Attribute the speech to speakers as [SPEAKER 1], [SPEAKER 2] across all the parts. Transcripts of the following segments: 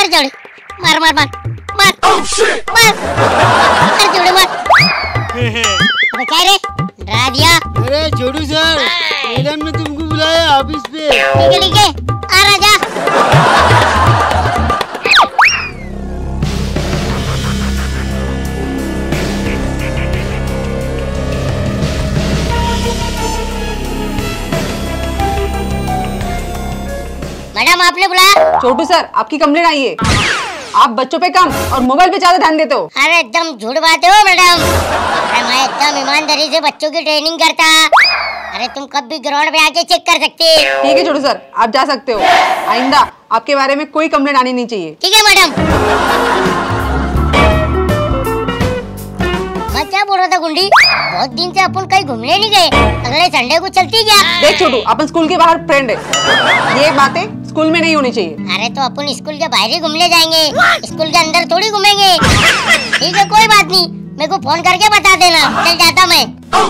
[SPEAKER 1] मार जोड़ी, मार मार मार मार मार मार जोड़ी मार। अबे क्या रे, डरा दिया?
[SPEAKER 2] अरे छोटू सर, मैडम ने तुमको बुलाया ऑफिस पे।
[SPEAKER 1] ठीक है, आ राजा। मैडम आपने बुलाया?
[SPEAKER 3] छोटू सर, आपकी कंप्लेंट आई है। आप बच्चों पे कम और मोबाइल पे ज्यादा ध्यान देते हो।
[SPEAKER 1] अरे एकदम झूठ बात है मैडम। अरे मैं एकदम ईमानदारी से बच्चों की ट्रेनिंग करता। अरे तुम कब भी ग्राउंड पे आके चेक कर सकते।
[SPEAKER 3] ठीक है छोटू सर, आप जा सकते हो। आइंदा आपके बारे में कोई कंप्लेंट आनी नहीं चाहिए।
[SPEAKER 1] ठीक है मैडम। मैं क्या बोल रहा था गुंडी, बहुत दिन से अपन कहीं घूमने नहीं गए, अगले संडे को चलती क्या?
[SPEAKER 3] देख छोटू, अपन स्कूल के बाहर फ्रेंड है, ये बातें स्कूल में नहीं होनी चाहिए।
[SPEAKER 1] अरे तो अपन स्कूल के बाहर ही घूमने जाएंगे, स्कूल के अंदर थोड़ी घूमेंगे। ठीक है कोई बात नहीं, मेरे को फोन करके बता देना, चल जाता मैं।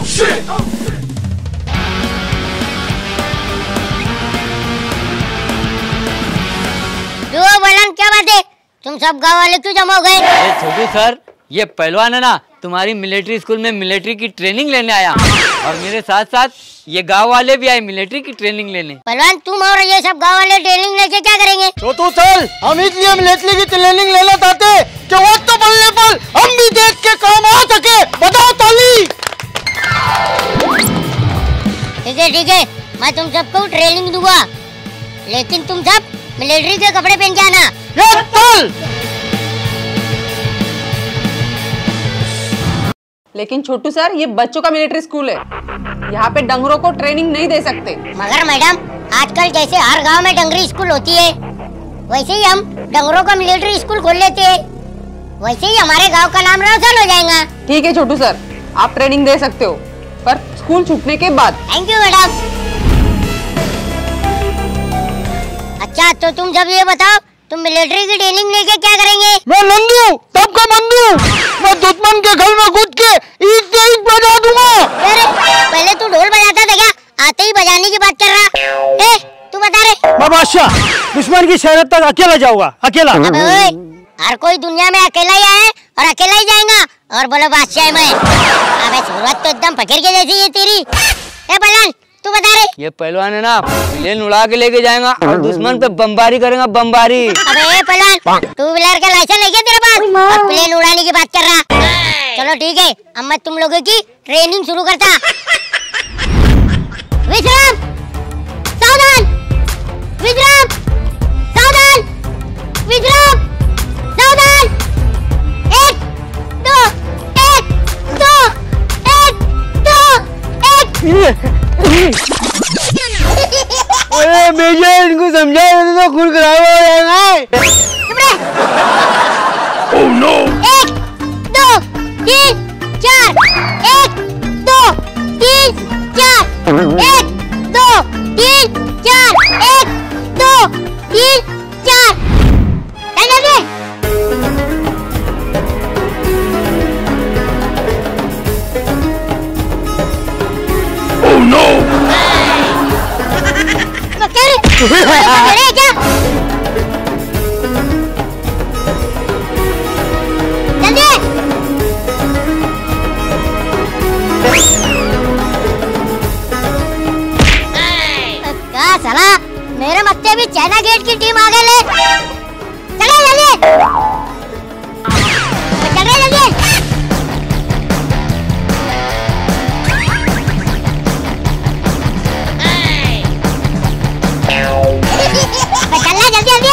[SPEAKER 1] बलन क्या बात है, तुम सब गाँव वाले क्यों जमा हो गए?
[SPEAKER 4] अरे छोटू सर, ये पहलवान है ना, तुम्हारी मिलिट्री स्कूल में मिलिट्री की ट्रेनिंग लेने आया और मेरे साथ साथ ये गांव वाले भी आए मिलिट्री की ट्रेनिंग लेने।
[SPEAKER 1] पहलवान तुम और ये सब गांव वाले ट्रेनिंग लेके क्या करेंगे?
[SPEAKER 2] छोटू सर, हम इसलिए मिलिट्री की ट्रेनिंग लेना चाहते कि वक्त बनने पर हम भी देख के काम आ सके। बताओ ताली।
[SPEAKER 1] ठीक है, मैं तुम सबको ट्रेनिंग दूंगा, लेकिन तुम सब मिलिट्री के कपड़े पहन के आना।
[SPEAKER 3] लेकिन छोटू सर, ये बच्चों का मिलिट्री स्कूल है, यहाँ पे डंगरों को ट्रेनिंग नहीं दे सकते।
[SPEAKER 1] मगर मैडम, आजकल जैसे हर गांव में डंगरी स्कूल होती है, वैसे ही हम डंगरों का मिलिट्री स्कूल खोल लेते हैं, वैसे ही हमारे गांव का नाम रोशन हो जाएगा।
[SPEAKER 3] ठीक है छोटू सर, आप ट्रेनिंग दे सकते हो, पर स्कूल छूटने के बाद।
[SPEAKER 1] Thank you madam. अच्छा तो तुम जब ये बताओ, तुम मिलिट्री की ट्रेनिंग लेके क्या करेंगे?
[SPEAKER 2] मैं नंदू, तब का मंदू, मैं दुश्मन के घर में घुस के ईद से ईद बजा दूंगा।
[SPEAKER 1] अरे पहले तू ढोल बजाता था क्या? आते ही बजाने की बात कर रहा। तू बता रे।
[SPEAKER 2] मैं बादशाह, दुश्मन की शहरत तक अकेला जाऊंगा, अकेला।
[SPEAKER 1] अबे ओए, हर कोई दुनिया में अकेला ही आया और अकेला ही जाएगा, और बोलो बादशाह मैं। अबे सूरत तो एकदम फकीर के जैसी है तेरी। बलन तू बता रे।
[SPEAKER 4] ये पहलवान है ना, प्लेन उड़ा के लेके जाएगा और दुश्मन पे बमबारी करेगा, बमबारी।
[SPEAKER 1] अबे पहलवान, टू व्हीलर का लाइसेंस है क्या तेरे पास और प्लेन उड़ाने की बात कर रहा? चलो ठीक है, अब मैं तुम लोगों की ट्रेनिंग शुरू करता। विश्राम, सावधान, विश्राम, सावधान, विश्राम, सावधान। 1 2 1 2 1 2 1।
[SPEAKER 2] अरे मेजर, इनको समझा तो खून खराब हो जाएगा।
[SPEAKER 1] चुप रहे। Oh no! 1 2 3 4 1 2 3 4 1 2 3 4 1 2 3 4। चल जल्दी। Oh no! क्या? क्या साला, मेरे मत्थे भी चाइना गेट की टीम आ गई ले। चले जल्दी, चल रहे जल्दी। चलना जल्दी जल्दी।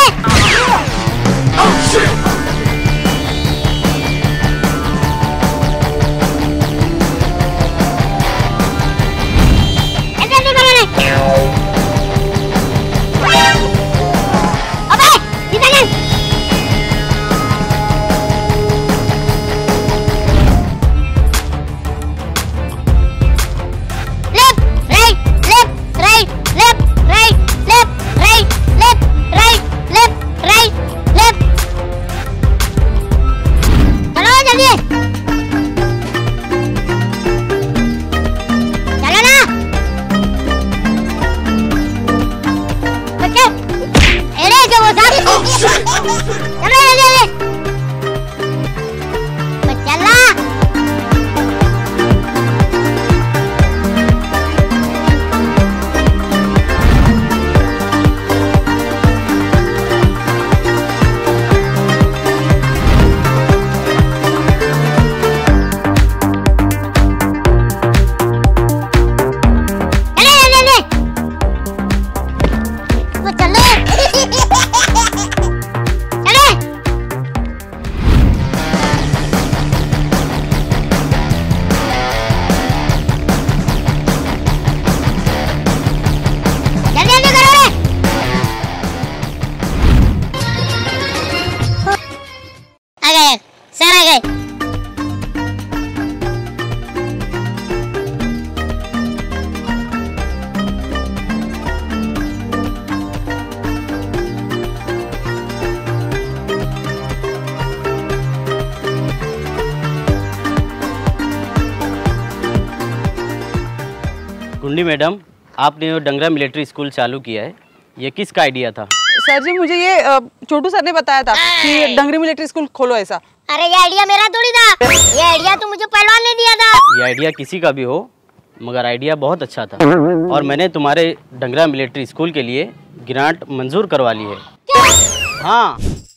[SPEAKER 5] गुंडी मैडम, आपने जो डंगरा मिलिट्री स्कूल चालू किया है, ये किसका आइडिया था?
[SPEAKER 3] सर जी मुझे ये छोटू सर ने बताया था कि डंगरी मिलिट्री स्कूल खोलो ऐसा।
[SPEAKER 1] अरे ये आइडिया मेरा थोड़ी था, ये आइडिया तो मुझे पहलवान ने दिया था।
[SPEAKER 5] ये आइडिया किसी का भी हो, मगर आइडिया बहुत अच्छा था और मैंने तुम्हारे डंगरा मिलिट्री स्कूल के लिए ग्रांट मंजूर करवा ली है। हाँ।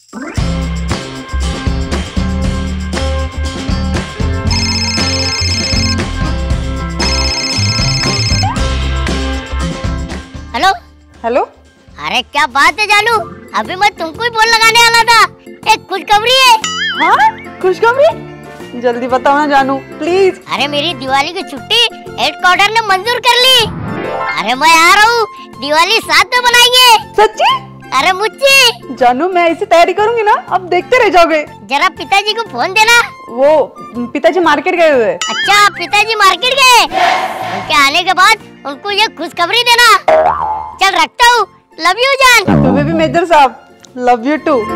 [SPEAKER 1] Hello
[SPEAKER 3] hello.
[SPEAKER 1] अरे क्या बात है जानू, अभी मैं तुमको ही फोन लगाने वाला था। एक खुशखबरी है।
[SPEAKER 3] हाँ खुशखबरी, जल्दी बताओ ना जानू प्लीज।
[SPEAKER 1] अरे मेरी दिवाली की छुट्टी हेडक्वार्टर ने मंजूर कर ली। अरे मैं आ रहा हूँ, दिवाली साथ में बनाएंगे।
[SPEAKER 3] सच्ची?
[SPEAKER 1] अरे मुझे
[SPEAKER 3] जानू मैं ऐसी तैयारी करूंगी ना, अब देखते रह जाओगे।
[SPEAKER 1] जरा पिताजी को फोन देना।
[SPEAKER 3] वो पिताजी मार्केट गए हुए।
[SPEAKER 1] अच्छा पिताजी मार्केट गए, उनके आने के बाद उनको ये खुशखबरी देना। चल रखता हूँ, लव यू जान।
[SPEAKER 3] तुम्हें भी मेजर साहब, लव यू टू।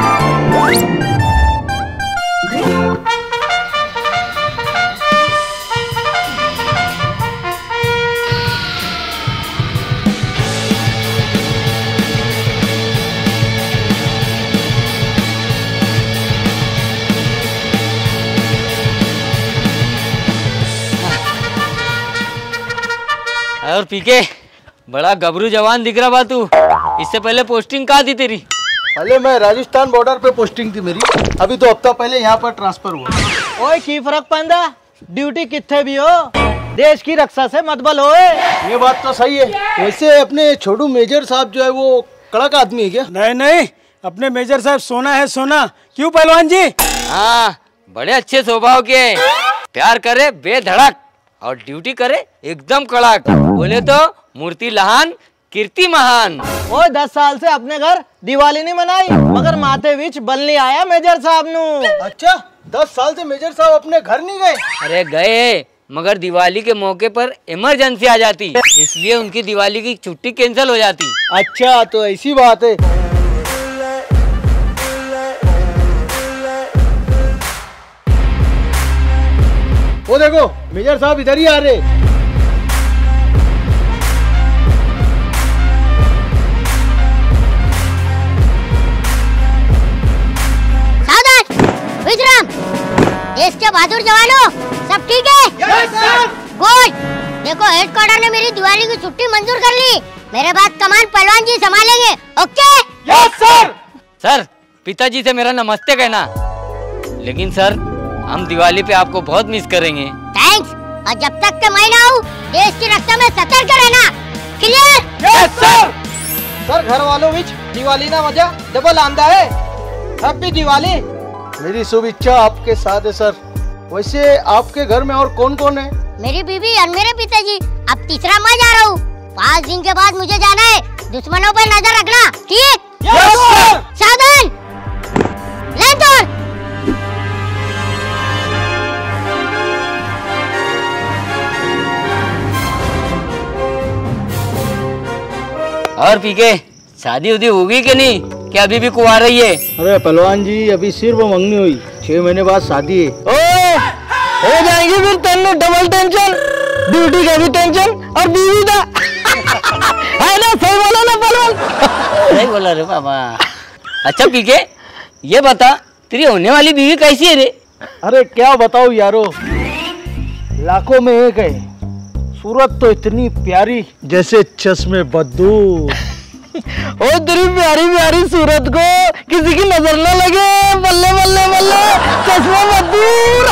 [SPEAKER 4] और पीके, बड़ा गबरू जवान दिख रहा बा तू। इससे पहले पोस्टिंग कहाँ थी तेरी?
[SPEAKER 2] पहले मैं राजस्थान बॉर्डर पे पोस्टिंग थी मेरी, अभी तो हफ्ता पहले यहाँ पर ट्रांसफर हुआ।
[SPEAKER 6] ओए की फर्क पैंदा, ड्यूटी किथे भी हो, देश की रक्षा से मतबल होए।
[SPEAKER 2] ये बात तो सही है। वैसे अपने छोटू मेजर साहब जो है वो कड़क आदमी है क्या?
[SPEAKER 7] नहीं नहीं, अपने मेजर साहब सोना है सोना। क्यों पहलवान जी?
[SPEAKER 4] हाँ, बड़े अच्छे स्वभाव के, प्यार करे बेधड़क और ड्यूटी करे एकदम कड़क। बोले तो मूर्ति लहान कीर्ति महान।
[SPEAKER 6] ओए 10 साल से अपने घर दिवाली नहीं मनाई, मगर माथे बीच बलनी आया मेजर साहब नु।
[SPEAKER 2] अच्छा 10 साल से मेजर साहब अपने घर नहीं गए?
[SPEAKER 4] अरे गए, मगर दिवाली के मौके पर इमरजेंसी आ जाती, इसलिए उनकी दिवाली की छुट्टी कैंसिल हो जाती।
[SPEAKER 2] अच्छा तो ऐसी बात है। वो देखो मेजर साहब इधर ही आ रहे।
[SPEAKER 1] सावधान, विश्राम। देश के बहादुर जवानों, सब ठीक है?
[SPEAKER 2] Yes sir.
[SPEAKER 1] गुड। देखो हेडक्वार्टर ने मेरी दिवाली की छुट्टी मंजूर कर ली। मेरे बाद कमान पहलवान जी संभालेंगे। ओके?
[SPEAKER 2] Yes sir.
[SPEAKER 4] सर, पिताजी से मेरा नमस्ते कहना। लेकिन सर, हम दिवाली पे आपको बहुत मिस करेंगे।
[SPEAKER 1] थैंक्स। और जब तक के मैं ना आऊं, देश की रक्षा में सतर्क रहना। क्लियर?
[SPEAKER 2] Yes sir.
[SPEAKER 6] सर घर वालों विच दिवाली ना मजा डबल आंदा है। हैप्पी दिवाली।
[SPEAKER 2] मेरी शुभ इच्छा आपके साथ है सर। वैसे आपके घर में और कौन कौन है?
[SPEAKER 1] मेरी बीवी और मेरे पिताजी। अब तीसरा मैं जा रहा हूँ। 5 दिन के बाद मुझे जाना है। दुश्मनों पर नजर रखना, ठीक?
[SPEAKER 2] Yes sir.
[SPEAKER 1] सावधान, लैंटर्न।
[SPEAKER 4] और पीके, शादी उदी होगी कि नहीं, क्या अभी भी कुंवार रही है?
[SPEAKER 2] अरे पहलवान जी अभी सिर्फ मंगनी हुई, 6 महीने बाद शादी है।
[SPEAKER 6] ओए हो जाएगी फिर तेन डबल टेंशन, ड्यूटी का भी टेंशन और बीवी का। है ना, सही बोला ना पहलवान?
[SPEAKER 4] सही बोला रे बाबा। अच्छा पीके, ये बता तेरी होने वाली बीवी कैसी है रे?
[SPEAKER 2] अरे क्या बताऊं यारो, लाखों में एक है। सूरत तो इतनी प्यारी जैसे चश्मे बद्दू।
[SPEAKER 6] ओ तेरी प्यारी प्यारी सूरत को किसी की नजर न लगे। बल्ले बल्ले बल्ले, चश्मा मजदूर।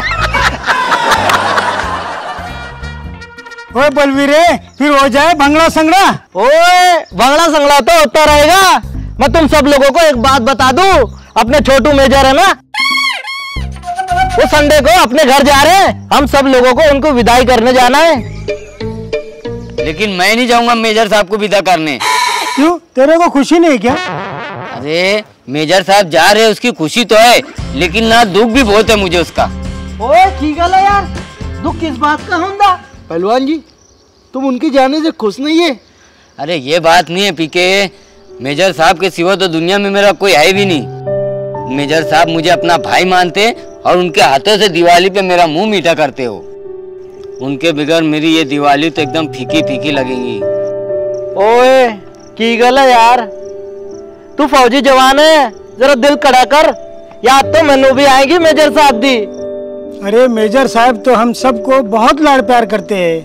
[SPEAKER 7] ओए बलवीरे, फिर हो जाए भंगड़ा संगड़ा।
[SPEAKER 6] ओए भंगड़ा संगड़ा तो होता रहेगा। मैं तुम सब लोगों को एक बात बता दूं, अपने छोटू मेजर है ना, वो संडे को अपने घर जा रहे हैं। हम सब लोगों को उनको विदाई करने जाना है।
[SPEAKER 4] लेकिन मैं नहीं जाऊंगा मेजर साहब को विदा करने।
[SPEAKER 7] क्यों, तेरे को खुशी नहीं क्या?
[SPEAKER 4] अरे मेजर साहब जा रहे हैं, उसकी खुशी तो है, लेकिन ना दुख भी बहुत है मुझे उसका।
[SPEAKER 6] ओए की गल है यार, दुख किस बात का होंदा?
[SPEAKER 2] पहलवान जी तुम उनके जाने से खुश नहीं है?
[SPEAKER 4] अरे ये बात नहीं है पीके, मेजर साहब के सिवा तो दुनिया में मेरा कोई है भी नहीं। मेजर साहब मुझे अपना भाई मानते और उनके हाथों से दिवाली पे मेरा मुंह मीठा करते हो। उनके बगैर मेरी ये दिवाली तो एकदम फीकी फीकी लगेगी।
[SPEAKER 6] ओए की गल है यार, तू फौजी जवान है, जरा दिल कड़ा कर, याद तो मैनू भी आएगी मेजर साहब दी।
[SPEAKER 7] अरे मेजर साहब तो हम सबको बहुत लाड़ प्यार करते हैं।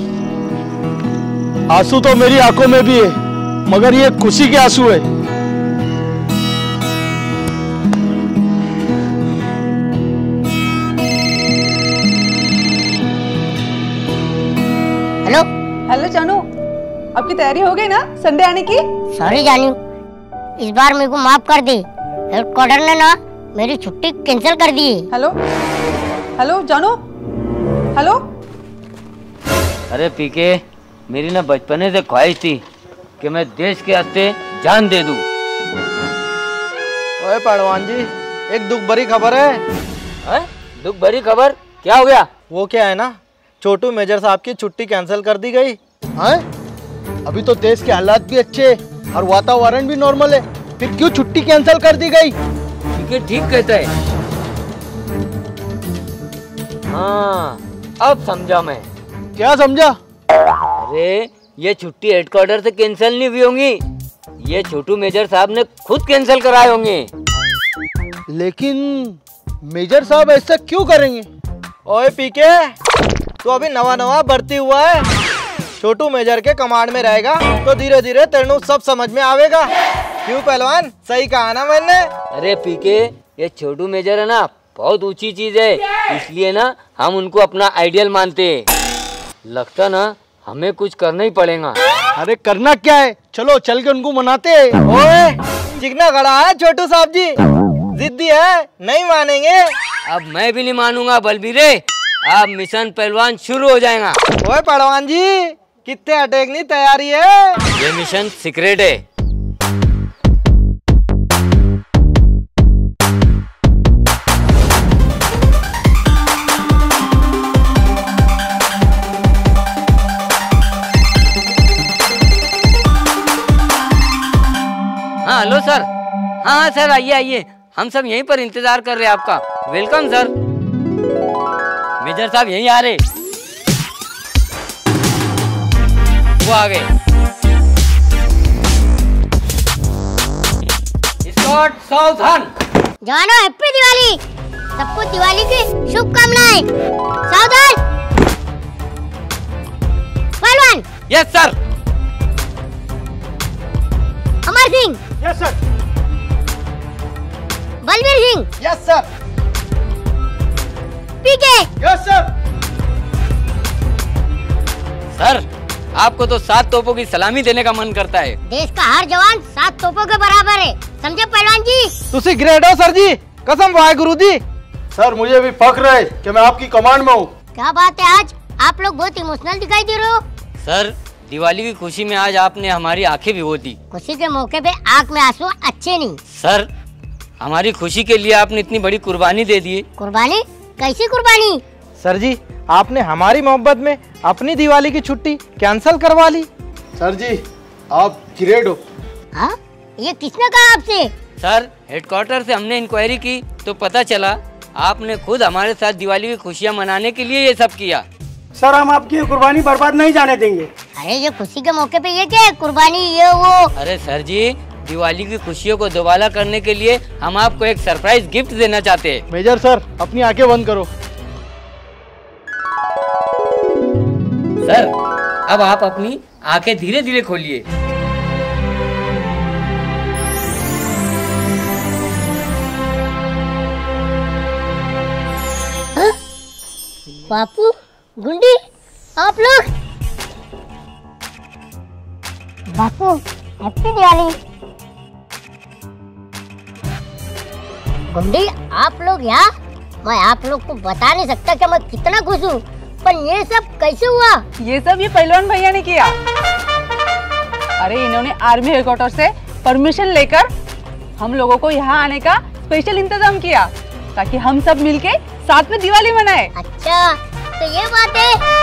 [SPEAKER 2] आंसू तो मेरी आंखों में भी है, मगर ये खुशी के आंसू है।
[SPEAKER 1] हेलो
[SPEAKER 3] हेलो जानू, आपकी तैयारी हो गई ना संडे आने की?
[SPEAKER 1] सॉरी जानू, इस बार मेरे को माफ कर दे, हेडक्वार्टर ने ना मेरी छुट्टी कैंसिल कर दी है।
[SPEAKER 3] हेलो हेलो जानू, हेलो।
[SPEAKER 4] अरे पीके, मेरी ना बचपने से ख्वाहिश थी कि मैं देश के वास्ते जान दे दूं।
[SPEAKER 6] ओए पहलवान जी, एक दुख भरी खबर है।
[SPEAKER 4] दुख भरी खबर? क्या हो गया?
[SPEAKER 6] वो क्या है ना, छोटू मेजर साहब की छुट्टी कैंसिल कर दी गई।
[SPEAKER 2] हैं? अभी तो देश के हालात भी अच्छे और वातावरण भी नॉर्मल है, फिर क्यों छुट्टी कैंसिल कर दी गई?
[SPEAKER 4] ठीक कहता है। हाँ, अब समझा मैं।
[SPEAKER 2] क्या समझा?
[SPEAKER 4] अरे ये छुट्टी हेडक्वार्टर से कैंसिल नहीं हुई होंगी, ये छोटू मेजर साहब ने खुद कैंसिल कराए होंगे।
[SPEAKER 2] लेकिन मेजर साहब ऐसा क्यों करेंगे?
[SPEAKER 6] ओए पीके, तू अभी नवा नवा भर्ती हुआ है, छोटू मेजर के कमांड में रहेगा तो धीरे धीरे तेनू सब समझ में आवेगा। क्यों पहलवान, सही कहा ना मैंने?
[SPEAKER 4] अरे पीके, ये छोटू मेजर है ना बहुत ऊंची चीज है, इसलिए ना हम उनको अपना आइडियल मानते हैं। लगता ना हमें कुछ करना ही पड़ेगा।
[SPEAKER 2] अरे करना क्या है, चलो चल के उनको मनाते हैं।
[SPEAKER 6] ओए चिकना खड़ा है छोटू साहब जी, जिद्दी है, नहीं मानेंगे।
[SPEAKER 4] अब मैं भी नहीं मानूंगा बलबीरे, अब मिशन पहलवान शुरू हो जाएगा।
[SPEAKER 6] ओए पहलवान जी, कितने अटैक नहीं तैयारी है?
[SPEAKER 4] ये मिशन सीक्रेट है। हाँ हेलो सर। हाँ सर, आइए आइए, हम सब यहीं पर इंतजार कर रहे हैं आपका। Welcome sir. मेजर साहब यहीं आ रहे, वो आ गए। स्कॉट सावधान।
[SPEAKER 1] जवानों हैप्पी दिवाली, सबको दिवाली की शुभकामनाएं। सावधान। पहलवान।
[SPEAKER 4] Yes sir.
[SPEAKER 1] Amar Singh.
[SPEAKER 2] Yes sir.
[SPEAKER 1] Balbir Singh.
[SPEAKER 2] Yes sir.
[SPEAKER 1] PK.
[SPEAKER 2] Yes sir.
[SPEAKER 4] Sir, आपको तो 7 तोपों की सलामी देने का मन करता है।
[SPEAKER 1] देश का हर जवान 7 तोपों के बराबर है, समझे पहलवान जी?
[SPEAKER 6] तुसी ग्रेट हो सर जी, कसम वाहेगुरु जी।
[SPEAKER 2] सर मुझे भी फक्र है कि मैं आपकी कमांड में हूँ।
[SPEAKER 1] क्या बात है, आज आप लोग बहुत इमोशनल दिखाई दे रहे हो।
[SPEAKER 4] सर, दिवाली की खुशी में आज आपने हमारी आंखें भिगो दी।
[SPEAKER 1] खुशी के मौके पे आंख में आंसू अच्छे नहीं।
[SPEAKER 4] सर, हमारी खुशी के लिए आपने इतनी बड़ी कुर्बानी दे दी।
[SPEAKER 1] कुर्बानी? कैसी कुर्बानी?
[SPEAKER 6] सर जी, आपने हमारी मोहब्बत में अपनी दिवाली की छुट्टी कैंसिल करवा ली।
[SPEAKER 2] सर जी, आप ग्रेट हो।
[SPEAKER 1] हाँ, ये किसने कहा आपसे?
[SPEAKER 4] सर, हेडक्वार्टर से हमने इंक्वायरी की तो पता चला आपने खुद हमारे साथ दिवाली की खुशियाँ मनाने के लिए ये सब किया।
[SPEAKER 7] सर हम आपकी ये कुर्बानी बर्बाद नहीं जाने देंगे।
[SPEAKER 1] अरे ये खुशी के मौके पे ये क्या है, कुर्बानी ये वो?
[SPEAKER 4] अरे सर जी, दिवाली की खुशियों को दोबारा करने के लिए हम आपको एक सरप्राइज गिफ्ट देना चाहते हैं।
[SPEAKER 2] मेजर सर, अपनी आंखें बंद करो।
[SPEAKER 4] सर, अब आप अपनी आंखें धीरे धीरे खोलिए।
[SPEAKER 1] बापू, गुंडी, आप लोग? बापू, हैप्पी दिवाली। गुंडी, आप लोग यहाँ? मैं आप लोग को बता नहीं सकता कि मैं कितना खुश हूँ, पर ये सब कैसे हुआ?
[SPEAKER 3] ये सब ये पहलवान भैया ने किया। अरे इन्होंने आर्मी हेडक्वार्टर से परमिशन लेकर हम लोगों को यहाँ आने का स्पेशल इंतजाम किया ताकि हम सब मिलके साथ में दिवाली मनाए।
[SPEAKER 1] अच्छा, तो ये बात है।